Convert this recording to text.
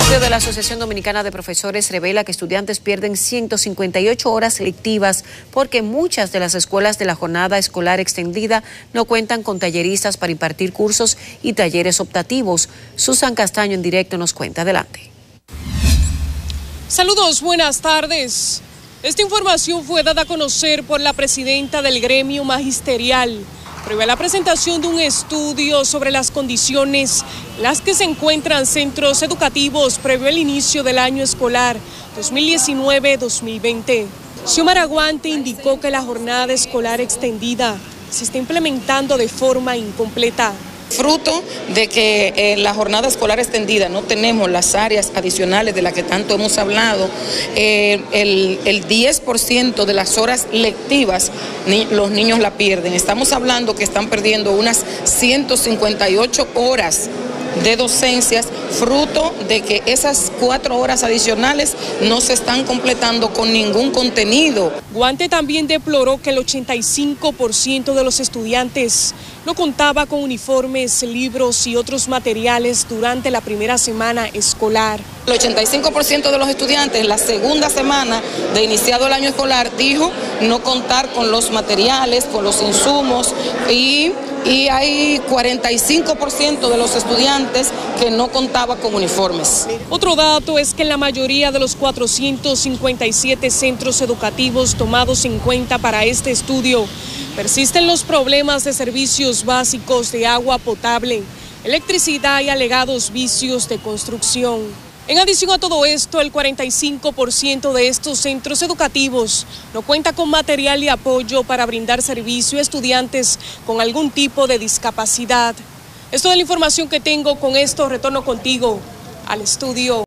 estudio de la Asociación Dominicana de Profesores revela que estudiantes pierden 158 horas lectivas porque muchas de las escuelas de la jornada escolar extendida no cuentan con talleristas para impartir cursos y talleres optativos. Susan Castaño en directo nos cuenta. Adelante. Saludos, buenas tardes. Esta información fue dada a conocer por la presidenta del gremio magisterial, previo a la presentación de un estudio sobre las condiciones en las que se encuentran centros educativos previo al inicio del año escolar 2019-2020. Xiomara Guante indicó que la jornada escolar extendida se está implementando de forma incompleta. Fruto de que en la jornada escolar extendida no tenemos las áreas adicionales de las que tanto hemos hablado, el 10% de las horas lectivas los niños la pierden. Estamos hablando que están perdiendo unas 158 horas de docencias, fruto de que esas 4 horas adicionales no se están completando con ningún contenido. Guante también deploró que el 85% de los estudiantes no contaba con uniformes, libros y otros materiales durante la primera semana escolar. El 85% de los estudiantes en la segunda semana de iniciado el año escolar dijo no contar con los materiales, con los insumos y hay 45% de los estudiantes que no contaba con uniformes. Otro dato es que en la mayoría de los 457 centros educativos tomados en cuenta para este estudio persisten los problemas de servicios básicos de agua potable, electricidad y alegados vicios de construcción. En adición a todo esto, el 45% de estos centros educativos no cuenta con material y apoyo para brindar servicio a estudiantes con algún tipo de discapacidad. Es toda la información que tengo. Con esto retorno contigo al estudio.